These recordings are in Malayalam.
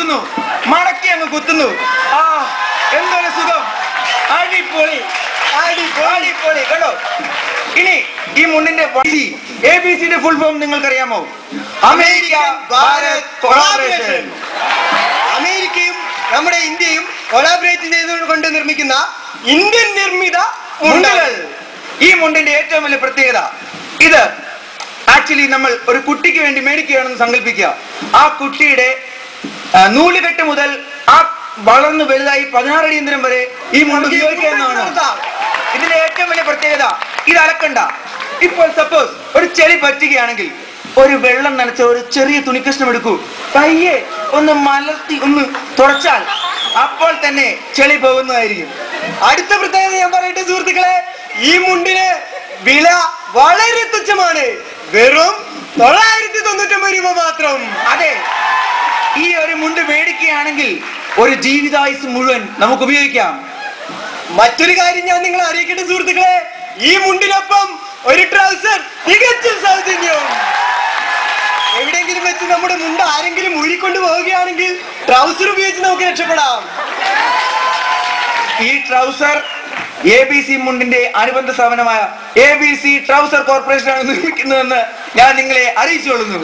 കുത്തുന്നു, മടക്കി അങ്ങ് കുത്തുന്നു. ആ എന്തൊരു സുഖം! അടിപൊളി അടിപൊളി കണ്ടോ. ഇനി ഈ മുണ്ടിന്റെ ABCയുടെ ഫുൾ ഫോം നിങ്ങൾക്കറിയാമോ? America Bharat collaboration. അമേരിക്കയും നമ്മുടെ ഇന്ത്യയും കൊളാബറേറ്റ് ചെയ്തുകൊണ്ട് നിർമ്മിക്കുന്ന ഇന്ത്യൻ നിർമ്മിത മുണ്ടുകൾ. ഈ മുണ്ടിന്റെ ഏറ്റവും വലിയ പ്രത്യേകത, ഇത് ആക്ച്വലി നമ്മൾ ഒരു കുട്ടിക്ക് വേണ്ടി മേടിക്കുകയാണെന്ന് സങ്കല്പിക്കുക. ആ കുട്ടിയുടെ നൂലുകെട്ട് മുതൽ ആ വളർന്നു വലുതായി 16 അടിയന്തരം വരെ ഈ മുണ്ട് ഉപയോഗിക്കാവുന്നതാണ്. ഇതിന്റെ ഏറ്റവും വലിയ പ്രത്യേകത, ഇത് അലക്കണ്ട. ഇപ്പോൾ സപ്പോസ് ഒരു ചെളി പറ്റുകയാണെങ്കിൽ ഒരു വെള്ളം നനച്ച ഒരു ചെറിയ തുണിക്കഷ്ണം എടുക്കൂ, പയ്യെ ഒന്ന് മലർത്തി ഒന്ന് തുടച്ചാൽ അപ്പോൾ തന്നെ ചെളി പോകുന്നതായിരിക്കും. അടുത്ത പ്രത്യേകത ഞാൻ പറയട്ടെ സുഹൃത്തുക്കളെ, ഈ മുണ്ടിന് വില വളരെ തുച്ഛമാണ്. വെറും 999 രൂപ മാത്രം. അതെ, ഈ ഒരു മുണ്ട് മേടിക്കുകയാണെങ്കിൽ ഒരു ജീവിതായുസ് മുഴുവൻ നമുക്ക് ഉപയോഗിക്കാം. മറ്റൊരു കാര്യം ഞാൻ നിങ്ങളെ അറിയിക്കട്ടെ സുഹൃത്തുക്കളെ, ഈ മുണ്ടിനൊപ്പം ഒരു ട്രൗസർ തികച്ചും സൗജന്യവും. എവിടെയെങ്കിലും വെച്ച് നമ്മുടെ മുണ്ട് ആരെങ്കിലും ഊരിക്കൊണ്ട് പോവുകയാണെങ്കിൽ ട്രൗസർ ഉപയോഗിച്ച് നമുക്ക് രക്ഷപ്പെടാം. ഈ ട്രൗസർ ABC മുണ്ടിന്റെ അനുബന്ധ സ്ഥാപനമായ ABC ട്രൗസർ കോർപ്പറേഷനാണ് നിർമ്മിക്കുന്നതെന്ന് ഞാൻ നിങ്ങളെ അറിയിച്ചുകൊള്ളുന്നു.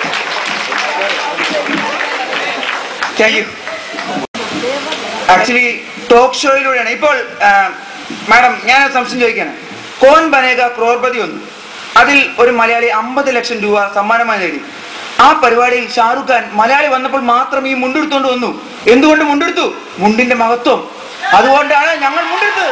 Thank you. ആക്ച്വലി ടോക്ക് ഷോയിലൂടെയാണ് ഇപ്പോൾ മാഡം ഞാൻ സംശയം ചോദിക്കാണ്. കോൻ ബനേഗ ക്രോർപതി വന്നു, അതിൽ ഒരു മലയാളി 50 ലക്ഷം രൂപ സമ്മാനമായി നേടി. ആ പരിപാടിയിൽ ഷാറുഖ് ഖാൻ മലയാളി വന്നപ്പോൾ മാത്രം ഈ മുണ്ടെടുത്തോണ്ട് വന്നു. എന്തുകൊണ്ട് മുണ്ടെടുത്തു? മുണ്ടിന്റെ മഹത്വം. അതുകൊണ്ടാണ് ഞങ്ങൾ മുണ്ടെടുത്തത്.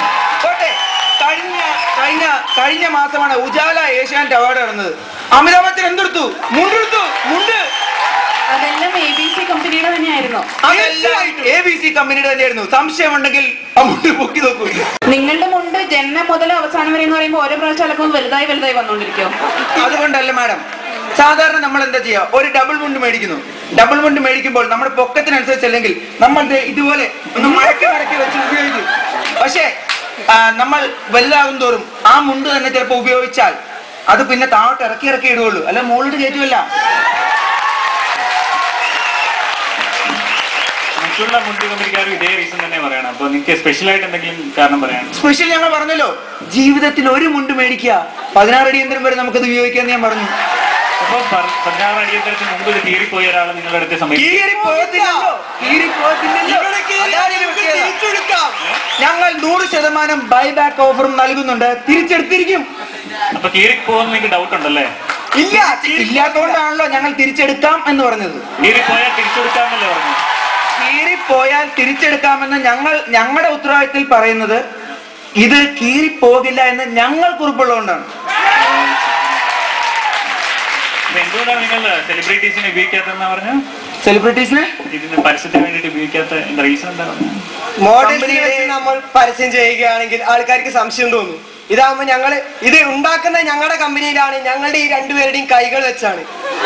കഴിഞ്ഞ മാസമാണ് ഉജാല ഏഷ്യാനെറ്റ് അവാർഡ് നടന്നത്. അമിതാഭ് ബച്ചൻ എന്തെടുത്തു? മുണ്ടെടുത്തു. മുണ്ട് അതെല്ലാം ABC കമ്പനിയുടെ തന്നെയായിരുന്നു. ABC കമ്പനിയുടെ തന്നെയായിരുന്നു. സംശയമുണ്ടെങ്കിൽ മുണ്ട് പൊക്കി നോക്കൂ. നിങ്ങളുടെ മുണ്ട് ജന്മം മുതൽ അവസാനം വരെ എന്ന് പറയുമ്പോൾ ഓരോ പ്രാവശ്യം അലക്കുമ്പോൾ വലുതായി വന്നുകൊണ്ടിരിക്കും. അതുകൊണ്ടല്ല മാഡം, സാധാരണ നമ്മൾ എന്താ ചെയ്യുക, ഒരു ഡബിൾ മുണ്ട് മേടിക്കുന്നു. ഡബിൾ മുണ്ട് മേടിക്കുമ്പോൾ നമ്മുടെ പൊക്കത്തിനനുസരിച്ചല്ലെങ്കിൽ നമ്മൾ ഇതുപോലെ ഒന്ന് മടക്കി വെച്ച് ഉപയോഗിക്കും. പക്ഷേ നമ്മൾ വലുതാകും തോറും ആ മുണ്ട് തന്നെ ചിലപ്പോൾ ഉപയോഗിച്ചാൽ അത് പിന്നെ താഴോട്ട് ഇറക്കി ഇടുകയുള്ളൂ, അല്ല മുകളിൽ കയറ്റുമല്ല. മുണ്ട് കമ്പനിക്കാരും ഇതേ റീസൺ തന്നെ പറയണം. അപ്പൊ നിങ്ങൾക്ക് സ്പെഷ്യൽ ആയിട്ട് എന്തെങ്കിലും കാരണം പറയാം? സ്പെഷ്യൽ ഞങ്ങൾ പറഞ്ഞല്ലോ, ജീവിതത്തിൽ ഒരു മുണ്ട് മേടിക്കുക, 16 അടിയന്തരം വരെ നമുക്കത് ഉപയോഗിക്കാന്ന് ഞാൻ പറഞ്ഞു. അപ്പൊ 16 അടിയന്തരത്തിന് മുമ്പ് ഇത് കീറിപ്പോയ ഒരാൾ നിങ്ങളുടെ അടുത്ത സമയത്ത് ഞങ്ങൾ 100% ബൈബാക്ക് ഓഫറും നൽകുന്നുണ്ട്, തിരിച്ചെടുത്തിരിക്കും. അപ്പൊ കീറിപ്പോകുന്ന നിങ്ങൾക്ക് ഡൗട്ട് ഉണ്ടല്ലേ? ഇല്ലാത്തതുകൊണ്ടാണല്ലോ ഞങ്ങൾ തിരിച്ചെടുക്കാം എന്ന് പറഞ്ഞത്. കീറിപ്പോയാൽ തിരിച്ചെടുക്കാമെന്നല്ലേ പറഞ്ഞു? കീറിപ്പോയാൽ തിരിച്ചെടുക്കാമെന്ന് ഞങ്ങളുടെ ഉത്തരവാദിത്തത്തിൽ പറയുന്നത്, ഇത് കീറിപ്പോകില്ല എന്ന് ഞങ്ങൾ കുറിപ്പുള്ളതുകൊണ്ടാണ്. എന്തുകൊണ്ടാണ് നിങ്ങൾ സെലിബ്രിറ്റീസിനെ ഉപയോഗിക്കാത്തതെന്നാ പറഞ്ഞു? സെലിബ്രിറ്റീസിനെ ഇതിന് പരസ്യത്തിന് വേണ്ടിയിട്ട് ഉപയോഗിക്കാത്ത റീസൺ എന്താണ്? മോഡലിനെ നമ്മൾ പരസ്യം ചെയ്യുകയാണെങ്കിൽ ആൾക്കാർക്ക് സംശയം തോന്നും. ഇതാകുമ്പോ ഇത് ഉണ്ടാക്കുന്ന ഞങ്ങളുടെ കമ്പനിയിലാണ്, ഞങ്ങളുടെ ഈ രണ്ടുപേരുടെയും കൈകൾ വെച്ചാണ്.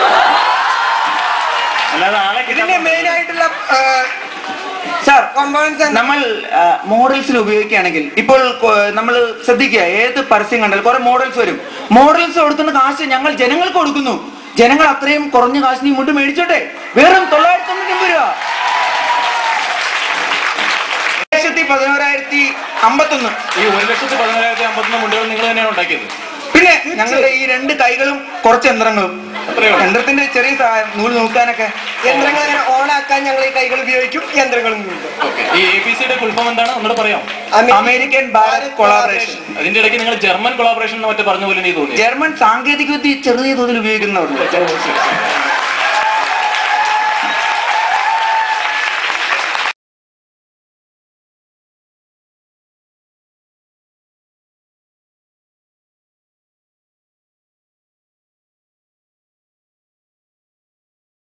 ഇതിന്റെ മെയിൻ ആയിട്ടുള്ള സാർ നമ്മൾ മോഡൽസിൽ ഉപയോഗിക്കുകയാണെങ്കിൽ ഇപ്പോൾ നമ്മൾ ശ്രദ്ധിക്കുക, ഏത് പരസ്യം കണ്ടാലും കുറെ മോഡൽസ് വരും. മോഡൽസ് കൊടുക്കുന്ന കാശ് ഞങ്ങൾ ജനങ്ങൾക്ക് കൊടുക്കുന്നു. ജനങ്ങൾ അത്രയും കുറഞ്ഞ കാശിന് മുണ്ട് മേടിച്ചോട്ടെ. വെറും 999 രൂപ. 1,11,051. ഈ 1,11,051 മുണ്ടുകൾ നിങ്ങൾ തന്നെയാണ് ഉണ്ടാക്കിയത്? പിന്നെ ഞങ്ങളുടെ ഈ 2 കൈകളും കുറച്ച് യന്ത്രങ്ങളും. യന്ത്രത്തിന്റെ ചെറിയ സഹായം, നൂല് നോക്കാനൊക്കെ. യന്ത്രങ്ങൾ ഓണാക്കാൻ ഞങ്ങൾ ഈ കൈകൾ ഉപയോഗിക്കും. യന്ത്രങ്ങളും ഈ ABCയുടെ ഫുൾ ഫോം എന്താണ് ഒന്നുകൂടെ പറയാം? American Bharat collaboration. അതിന്റെ ഇടയ്ക്ക് നിങ്ങൾ ജർമ്മൻ കൊളാബറേഷൻ എന്ന് മറ്റേ പറഞ്ഞ പോലെ തോന്നി. ജർമ്മൻ സാങ്കേതിക വിദ്യ ചെറിയ തോതിൽ ഉപയോഗിക്കുന്നവരുണ്ട്.